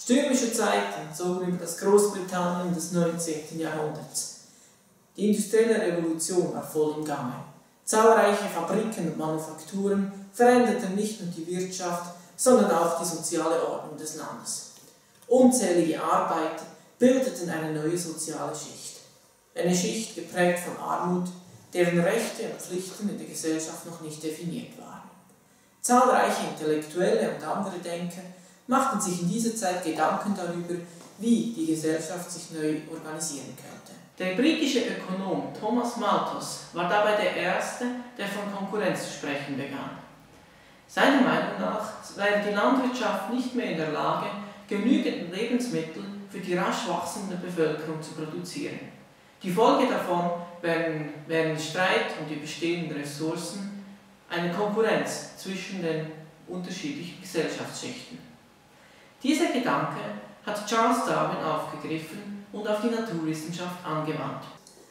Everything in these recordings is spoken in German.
Stürmische Zeiten zogen über das Großbritannien des 19. Jahrhunderts. Die industrielle Revolution war voll im Gange. Zahlreiche Fabriken und Manufakturen veränderten nicht nur die Wirtschaft, sondern auch die soziale Ordnung des Landes. Unzählige Arbeiter bildeten eine neue soziale Schicht. Eine Schicht geprägt von Armut, deren Rechte und Pflichten in der Gesellschaft noch nicht definiert waren. Zahlreiche Intellektuelle und andere Denker machten sich in dieser Zeit Gedanken darüber, wie die Gesellschaft sich neu organisieren könnte. Der britische Ökonom Thomas Malthus war dabei der Erste, der von Konkurrenz zu sprechen begann. Seiner Meinung nach wäre die Landwirtschaft nicht mehr in der Lage, genügend Lebensmittel für die rasch wachsende Bevölkerung zu produzieren. Die Folge davon wären Streit um die bestehenden Ressourcen, eine Konkurrenz zwischen den unterschiedlichen Gesellschaftsschichten. Dieser Gedanke hat Charles Darwin aufgegriffen und auf die Naturwissenschaft angewandt.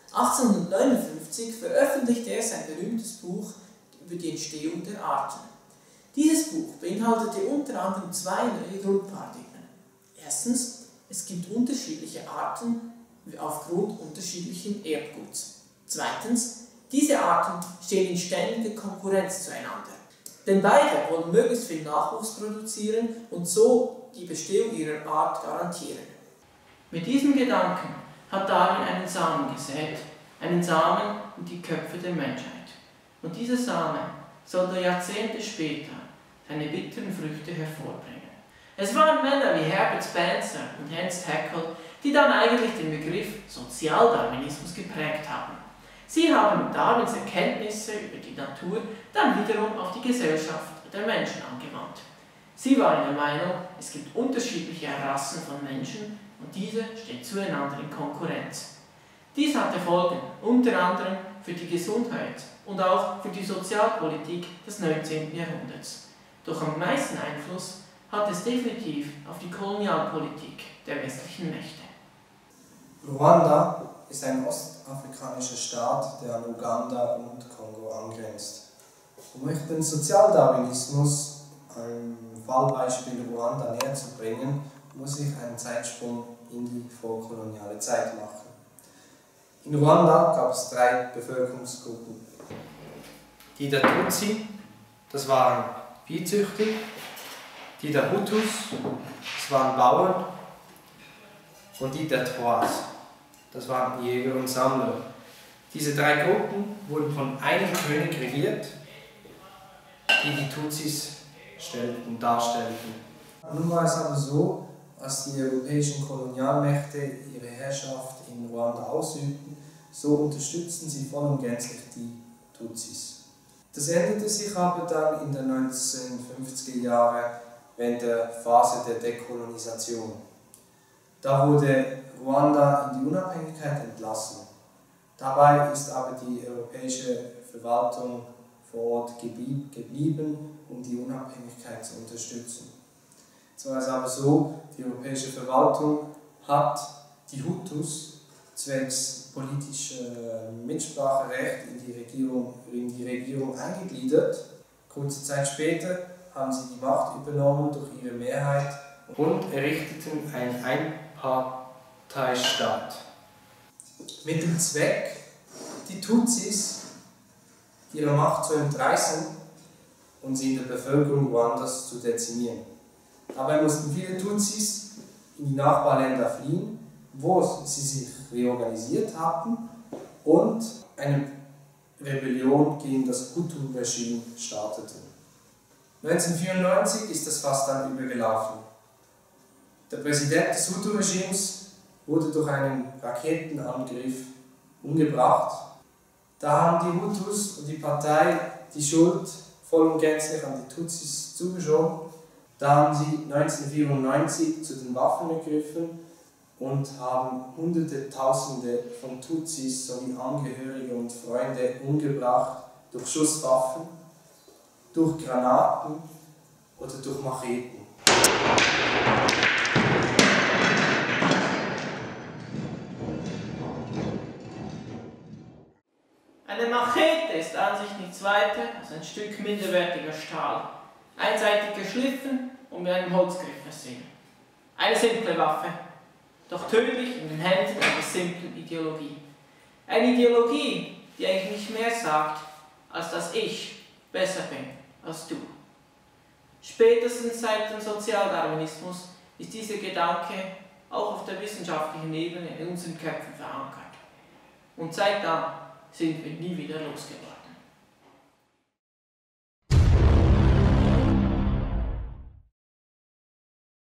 1859 veröffentlichte er sein berühmtes Buch über die Entstehung der Arten. Dieses Buch beinhaltete unter anderem zwei neue Grundparadigmen. Erstens, es gibt unterschiedliche Arten aufgrund unterschiedlichen Erbguts. Zweitens, diese Arten stehen in ständiger Konkurrenz zueinander. Denn beide wollen möglichst viel Nachwuchs produzieren und so die Bestehung ihrer Art garantieren. Mit diesem Gedanken hat Darwin einen Samen gesät, einen Samen in die Köpfe der Menschheit. Und dieser Samen sollte Jahrzehnte später seine bitteren Früchte hervorbringen. Es waren Männer wie Herbert Spencer und Ernst Haeckel, die dann eigentlich den Begriff Sozialdarwinismus geprägt haben. Sie haben Darwins Erkenntnisse über die Natur dann wiederum auf die Gesellschaft der Menschen angewandt. Sie waren der Meinung, es gibt unterschiedliche Rassen von Menschen und diese stehen zueinander in Konkurrenz. Dies hatte Folgen, unter anderem für die Gesundheit und auch für die Sozialpolitik des 19. Jahrhunderts. Doch am meisten Einfluss hat es definitiv auf die Kolonialpolitik der westlichen Mächte. Ruanda ist ein ostafrikanischer Staat, der an Uganda und Kongo angrenzt. Um euch den Sozialdarwinismus am Fallbeispiel Ruanda näher zu bringen, muss ich einen Zeitsprung in die vorkoloniale Zeit machen. In Ruanda gab es drei Bevölkerungsgruppen. Die der Tutsi, das waren Viehzüchter, die der Hutus, das waren Bauern, und die der Twas, das waren Jäger und Sammler. Diese drei Gruppen wurden von einem König regiert, die die Tutsis darstellten. Nun war es aber so, als die europäischen Kolonialmächte ihre Herrschaft in Ruanda ausübten, so unterstützten sie voll und gänzlich die Tutsis. Das änderte sich aber dann in den 1950er Jahren während der Phase der Dekolonisation. Da wurde Ruanda in die Unabhängigkeit entlassen. Dabei ist aber die europäische Verwaltung vor Ort geblieben, um die Unabhängigkeit zu unterstützen. Es war aber so, die europäische Verwaltung hat die Hutus zwecks politischer Mitspracherecht in die Regierung eingegliedert. Kurze Zeit später haben sie die Macht übernommen durch ihre Mehrheit und errichteten einen Einparteistaat. Mit dem Zweck, die Tutsis ihre Macht zu entreißen und sie in der Bevölkerung Ruandas zu dezimieren. Dabei mussten viele Tutsis in die Nachbarländer fliehen, wo sie sich reorganisiert hatten und eine Rebellion gegen das Hutu-Regime starteten. 1994 ist das Fass dann übergelaufen. Der Präsident des Hutu-Regimes wurde durch einen Raketenangriff umgebracht. Da haben die Hutus und die Partei die Schuld voll und gänzlich an die Tutsis zugeschoben. Da haben sie 1994 zu den Waffen gegriffen und haben Hunderte, Tausende von Tutsis sowie Angehörige und Freunde umgebracht durch Schusswaffen, durch Granaten oder durch Macheten. Eine Machete ist an sich nichts weiter als ein Stück minderwertiger Stahl, einseitig geschliffen und mit einem Holzgriff versehen. Eine simple Waffe, doch tödlich in den Händen einer simplen Ideologie. Eine Ideologie, die eigentlich nicht mehr sagt, als dass ich besser bin als du. Spätestens seit dem Sozialdarwinismus ist dieser Gedanke auch auf der wissenschaftlichen Ebene in unseren Köpfen verankert. Und seit dann sind wir nie wieder losgeworden.